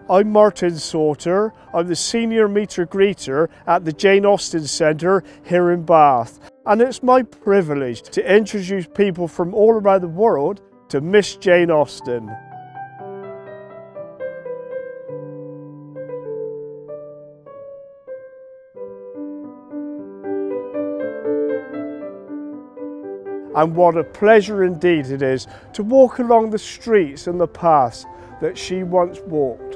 I'm Martin Sauter. I'm the Senior Meter Greeter at the Jane Austen Centre here in Bath. And it's my privilege to introduce people from all around the world to Miss Jane Austen. And what a pleasure indeed it is to walk along the streets and the paths that she once walked.